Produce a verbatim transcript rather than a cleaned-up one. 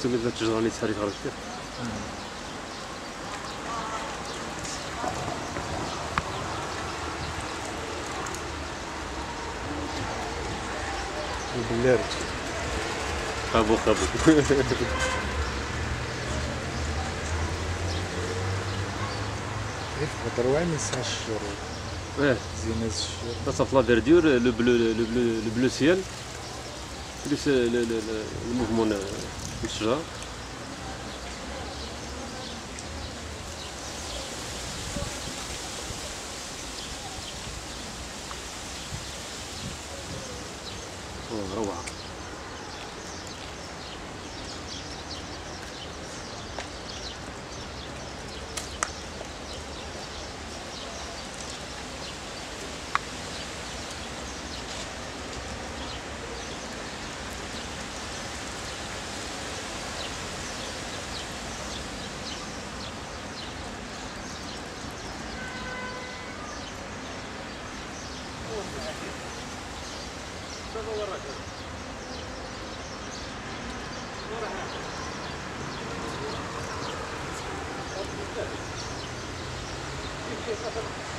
تستمد تجراني تاريخ ركتير بالله خابو خابو كيف غدروان يسعى الشجر اه زينة الشجر لا صافي لا فيردور لو بلو لو بلو لو بلو سيال بليس الموفمون الشجر روعة Thank you.